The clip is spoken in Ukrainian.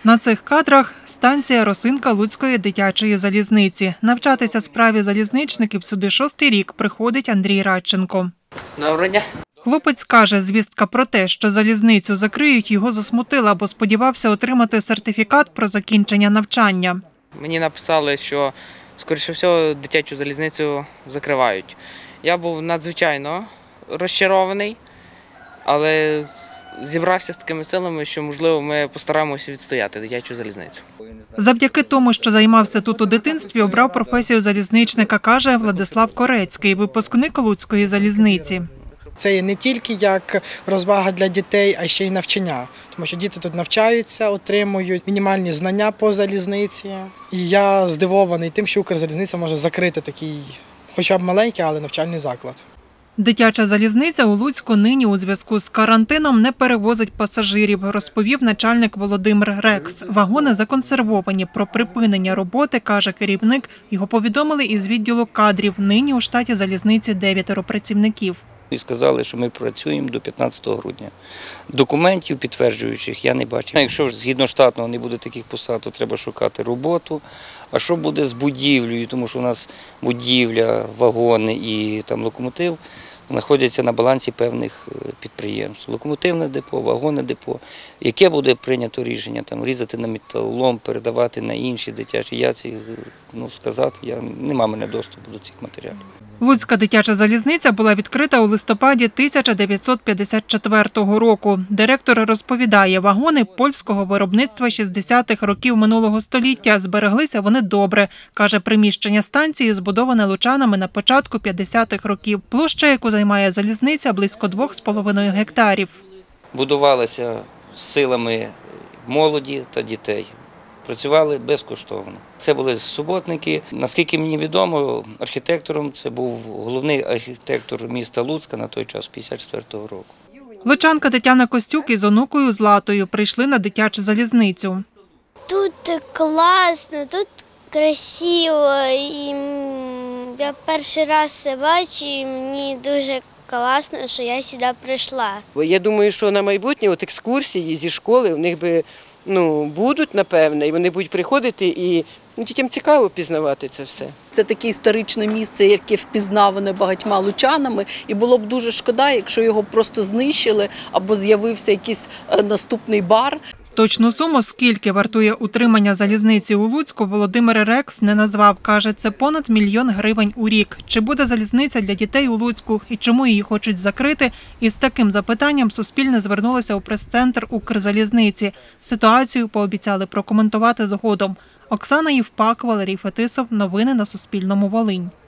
На цих кадрах – станція «Росинка» Луцької дитячої залізниці. Навчатися справі залізничників сюди 6-й рік приходить Андрій Радченко. Доброго дня. Хлопець каже, звістка про те, що залізницю закриють, його засмутила, бо сподівався отримати сертифікат про закінчення навчання. Мені написали, що, скоріше всього, дитячу залізницю закривають. Я був надзвичайно розчарований, але зібрався з такими силами, що, можливо, ми постараємося відстояти дитячу залізницю. Завдяки тому, що займався тут у дитинстві, обрав професію залізничника, каже Владислав Корецький, випускник Луцької залізниці. Це є не тільки як розвага для дітей, а ще й навчання. Тому що діти тут навчаються, отримують мінімальні знання по залізниці. І я здивований тим, що Укрзалізниця може закрити такий, хоча б маленький, але навчальний заклад. Дитяча залізниця у Луцьку нині у зв'язку з карантином не перевозить пасажирів, розповів начальник Володимир Рекс. Вагони законсервовані. Про припинення роботи, каже керівник, його повідомили із відділу кадрів. Нині у штаті залізниці 9 працівників. І сказали, що ми працюємо до 15 грудня. Документів підтверджуючих я не бачив. Якщо згідно штатного не буде таких посад, то треба шукати роботу. А що буде з будівлею, тому що у нас будівля, вагони і там локомотив знаходяться на балансі певних підприємств. Локомотивне депо, вагонне депо. Яке буде прийнято рішення, там різати на металолом, передавати на інші дитячі, я це сказати, нема в мене доступу до цих матеріалів. Луцька дитяча залізниця була відкрита у листопаді 1954 року. Директор розповідає, вагони польського виробництва 60-х років минулого століття. Збереглися вони добре. Каже, приміщення станції збудоване лучанами на початку 50-х років. Площа, яку займає залізниця, близько 2,5 гектарів. Будувалися силами молоді та дітей. Працювали безкоштовно. Це були суботники. Наскільки мені відомо, архітектором це був головний архітектор міста Луцька на той час, 54-го року. Лучанка Тетяна Костюк із онукою Златою прийшли на дитячу залізницю. Тут класно, тут красиво. І я перший раз це бачу, і мені дуже класно, що я сюди прийшла. Я думаю, що на майбутнє екскурсії зі школи у них будуть, напевне, і вони будуть приходити, і дітям цікаво пізнавати це все. Це таке історичне місце, яке впізнаване багатьма лучанами, і було б дуже шкода, якщо його просто знищили або з'явився якийсь наступний бар. Точну суму, скільки вартує утримання залізниці у Луцьку, Володимир Рекс не назвав. Каже, це понад 1 мільйон гривень у рік. Чи буде залізниця для дітей у Луцьку і чому її хочуть закрити? Із таким запитанням Суспільне звернулося у прес-центр Укрзалізниці. Ситуацію пообіцяли прокоментувати згодом. Оксана Євпак, Валерій Фетисов. Новини на Суспільному. Волинь.